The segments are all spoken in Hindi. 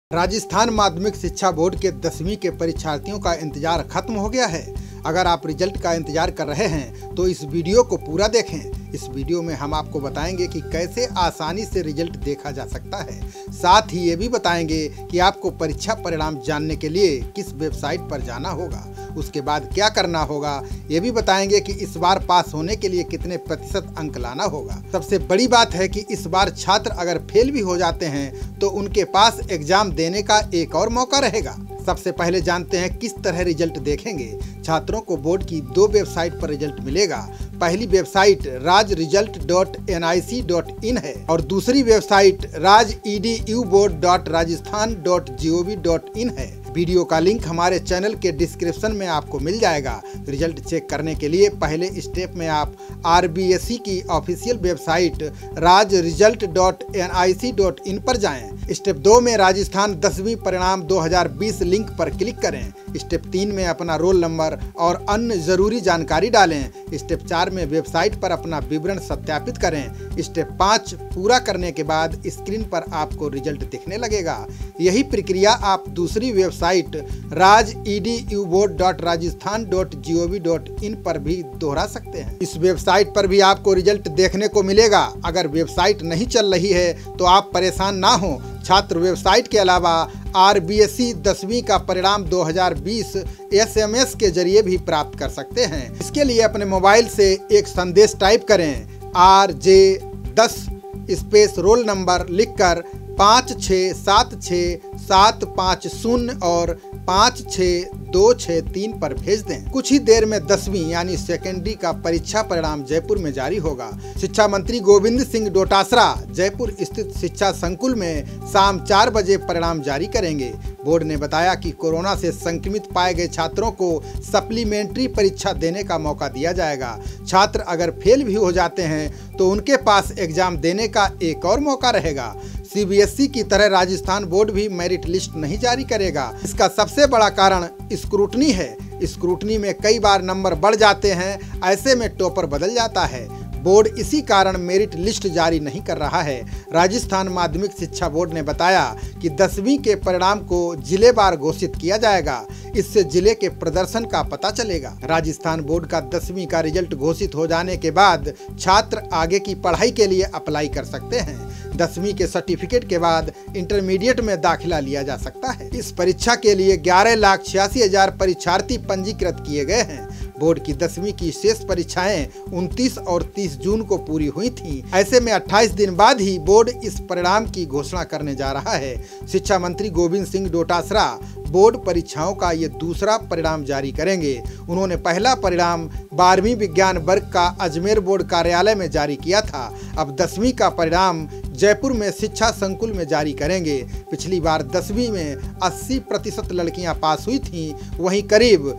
राजस्थान माध्यमिक शिक्षा बोर्ड के 10वीं के परीक्षार्थियों का इंतजार खत्म हो गया है। अगर आप रिजल्ट का इंतजार कर रहे हैं तो इस वीडियो को पूरा देखें। इस वीडियो में हम आपको बताएंगे कि कैसे आसानी से रिजल्ट देखा जा सकता है। साथ ही ये भी बताएंगे कि आपको परीक्षा परिणाम जानने के लिए किस वेबसाइट पर जाना होगा, उसके बाद क्या करना होगा। ये भी बताएंगे कि इस बार पास होने के लिए कितने प्रतिशत अंक लाना होगा। सबसे बड़ी बात है कि इस बार छात्र अगर फेल भी हो जाते हैं तो उनके पास एग्जाम देने का एक और मौका रहेगा। सबसे पहले जानते हैं किस तरह रिजल्ट देखेंगे। छात्रों को बोर्ड की 2 वेबसाइट पर रिजल्ट मिलेगा। पहली वेबसाइट rajresult.nic.in है और दूसरी वेबसाइट rajeduboard.rajasthan.gov.in है। वीडियो का लिंक हमारे चैनल के डिस्क्रिप्शन में आपको मिल जाएगा। रिजल्ट चेक करने के लिए पहले स्टेप में आप RBSE की ऑफिशियल वेबसाइट rajresult.nic.in पर जाएं। स्टेप 2 में राजस्थान 10वीं परिणाम 2020 लिंक पर क्लिक करें। स्टेप 3 में अपना रोल नंबर और अन्य जरूरी जानकारी डालें। स्टेप 4 में वेबसाइट पर अपना विवरण सत्यापित करें। स्टेप 5 पूरा करने के बाद स्क्रीन पर आपको रिजल्ट दिखने लगेगा। यही प्रक्रिया आप दूसरी वेबसाइट rajeduboard.rajasthan.gov.in पर भी दोहरा सकते हैं। इस वेबसाइट पर भी आपको रिजल्ट देखने को मिलेगा। अगर वेबसाइट नहीं चल रही है तो आप परेशान ना हो। छात्र वेबसाइट के अलावा RBSE 10वीं का परिणाम 2020 SMS के जरिए भी प्राप्त कर सकते हैं। इसके लिए अपने मोबाइल से एक संदेश टाइप करें RJ10 स्पेस रोल नंबर लिखकर 567675 और 56263 पर भेज दें। कुछ ही देर में 10वीं यानी सेकेंडरी का परीक्षा परिणाम जयपुर में जारी होगा। शिक्षा मंत्री गोविंद सिंह डोटासरा जयपुर स्थित शिक्षा संकुल में शाम 4 बजे परिणाम जारी करेंगे। बोर्ड ने बताया कि कोरोना से संक्रमित पाए गए छात्रों को सप्लीमेंट्री परीक्षा देने का मौका दिया जाएगा। छात्र अगर फेल भी हो जाते हैं तो उनके पास एग्जाम देने का एक और मौका रहेगा। CBSE की तरह राजस्थान बोर्ड भी मेरिट लिस्ट नहीं जारी करेगा। इसका सबसे बड़ा कारण स्क्रूटनी है। स्क्रूटनी में कई बार नंबर बढ़ जाते हैं, ऐसे में टॉपर बदल जाता है। बोर्ड इसी कारण मेरिट लिस्ट जारी नहीं कर रहा है। राजस्थान माध्यमिक शिक्षा बोर्ड ने बताया कि 10वीं के परिणाम को जिलेवार घोषित किया जाएगा। इससे जिले के प्रदर्शन का पता चलेगा। राजस्थान बोर्ड का 10वीं का रिजल्ट घोषित हो जाने के बाद छात्र आगे की पढ़ाई के लिए अप्लाई कर सकते हैं। 10वीं के सर्टिफिकेट के बाद इंटरमीडिएट में दाखिला लिया जा सकता है। इस परीक्षा के लिए 11,86,000 परीक्षार्थी पंजीकृत किए गए हैं। बोर्ड की 10वीं की शेष परीक्षाएं 29 और 30 जून को पूरी हुई थीं। ऐसे में 28 दिन बाद ही बोर्ड इस परिणाम की घोषणा करने जा रहा है। शिक्षा मंत्री गोविंद सिंह डोटासरा बोर्ड परीक्षाओं का ये दूसरा परिणाम जारी करेंगे। उन्होंने पहला परिणाम 12वीं विज्ञान वर्ग का अजमेर बोर्ड कार्यालय में जारी किया था। अब 10वीं का परिणाम जयपुर में शिक्षा संकुल में जारी करेंगे। पिछली बार 10वीं में 80% लड़कियां पास हुई थीं, वहीं करीब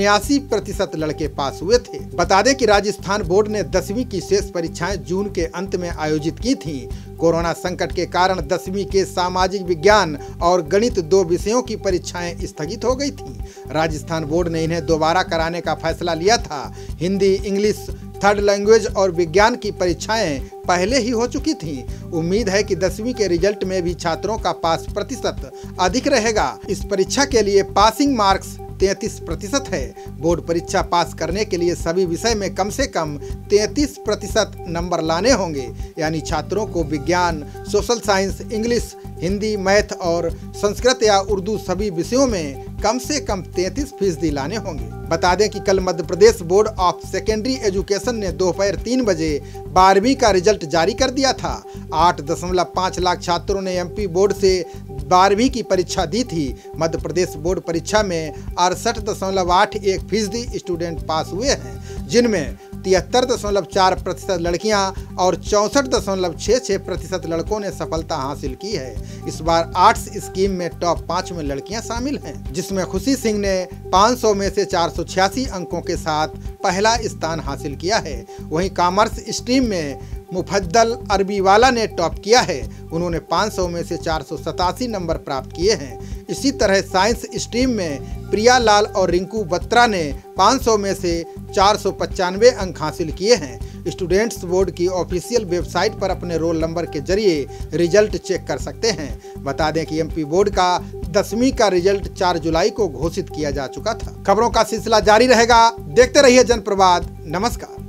79% लड़के पास हुए थे। बता दें कि राजस्थान बोर्ड ने 10वीं की शेष परीक्षाएं जून के अंत में आयोजित की थीं। कोरोना संकट के कारण 10वीं के सामाजिक विज्ञान और गणित 2 विषयों की परीक्षाएं स्थगित हो गई थीं। राजस्थान बोर्ड ने इन्हें दोबारा कराने का फैसला लिया था। हिंदी, इंग्लिश, थर्ड लैंग्वेज और विज्ञान की परीक्षाएं पहले ही हो चुकी थीं। उम्मीद है कि 10वीं के रिजल्ट में भी छात्रों का पास प्रतिशत अधिक रहेगा। इस परीक्षा के लिए पासिंग मार्क्स 33% है। बोर्ड परीक्षा पास करने के लिए सभी विषय में कम से कम 33% नंबर लाने होंगे। यानी छात्रों को विज्ञान, social science, English, Hindi, math और संस्कृत या उर्दू सभी विषयों में कम से कम 33% लाने होंगे। बता दें कि कल Madhya Pradesh board of secondary education ने दोपहर 3 बजे 12वीं का रिजल्ट जारी कर दिया था। 8.5 लाख छात्रों ने MP बोर्ड से 12वीं की परीक्षा दी थी। मध्य प्रदेश बोर्ड परीक्षा में 68.81% स्टूडेंट पास हुए हैं, जिनमें 73.4% लड़कियां और 64.66% लड़कों ने सफलता हासिल की है। इस बार आर्ट्स स्कीम में टॉप 5 में लड़कियां शामिल हैं, जिसमें खुशी सिंह ने 500 में से 486 अंकों के साथ पहला स्थान हासिल किया है। वहीं कॉमर्स स्ट्रीम में मुफद्दल अरबीवाला ने टॉप किया है। उन्होंने 500 में से 487 नंबर प्राप्त किए हैं। इसी तरह साइंस स्ट्रीम में प्रिया लाल और रिंकू बत्रा ने 500 में से 495 अंक हासिल किए हैं। स्टूडेंट्स बोर्ड की ऑफिशियल वेबसाइट पर अपने रोल नंबर के जरिए रिजल्ट चेक कर सकते हैं। बता दें कि एमपी बोर्ड का 10वीं का रिजल्ट 4 जुलाई को घोषित किया जा चुका था। खबरों का सिलसिला जारी रहेगा, देखते रहिए जनप्रवाद। नमस्कार।